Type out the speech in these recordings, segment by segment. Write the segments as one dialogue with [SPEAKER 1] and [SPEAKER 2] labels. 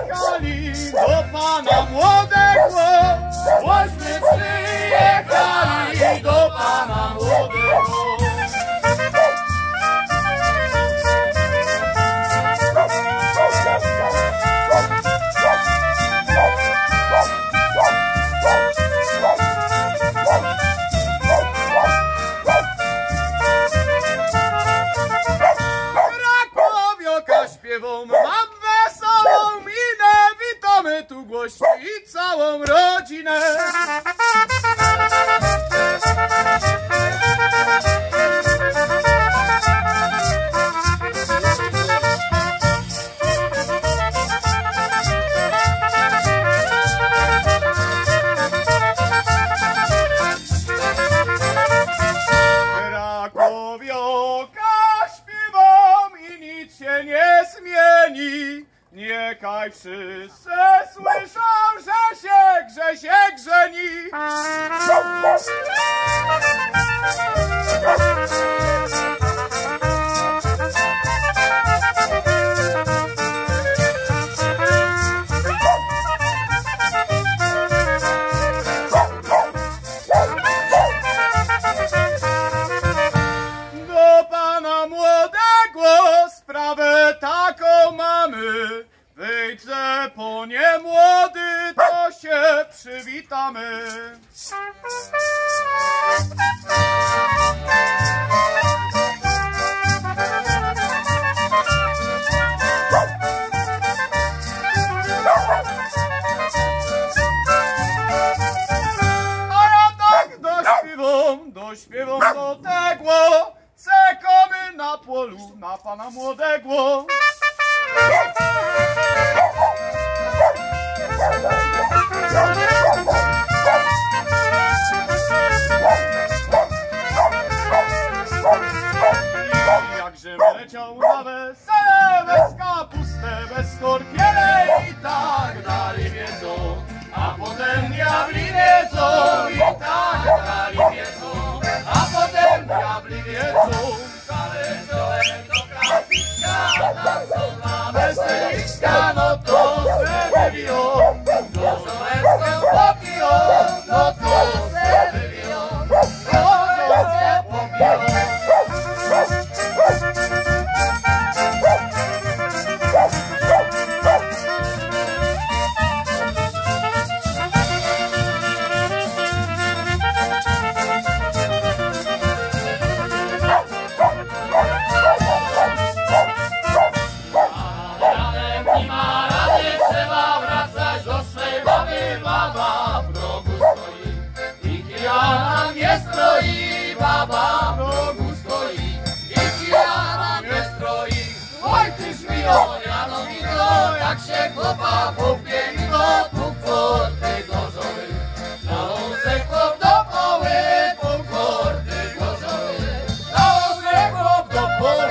[SPEAKER 1] przyjechali do Pana młodego, bośmy przyjechali do Pana młodego. Mam wesołą minę, witamy tu gości i całą rodzinę. Niechaj wszyscy słyszą, że się grzeni. Do Pana młodego sprawę taką mamy. Wyjdźże po nie młody, to się przywitamy. A ja tak dośpiewam do tego, czekamy na polu na Pana młodego. Jakżem leciał na wesele, bez kapustę, bez korkiele i tak dalej wiedzą, a potem diabli wiedzą i tak dalej wiedzą, a potem diabli wiedzą. Do kafiska, tańczą na weseliska, no to se wywiją, do żołęską popiją, no to se wywiją, do żołęską popiją. Stoi, baba w rogu stoi, i Kijana nie stroi. Oj, tyż wino, jano wino, jak się chłopa popie, no tu korty gorzoły. Naląsek chłop do poły, pół korty gorzoły. Naląsek chłop do poły.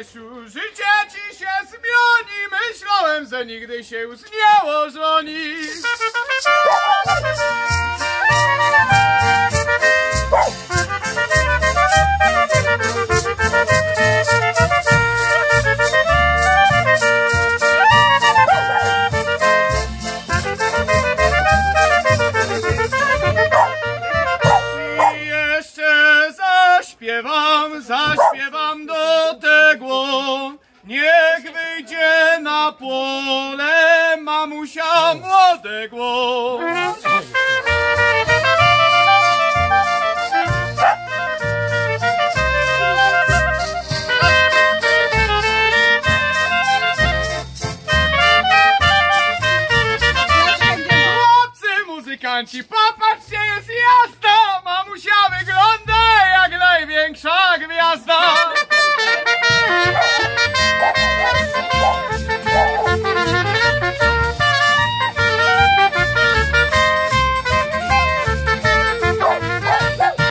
[SPEAKER 2] Czesiu, życie ci się zmieni, myślałem, że nigdy się już nie ożeni. I jeszcze zaśpiewam do tego, niech wyjdzie na pole mamusia młodego.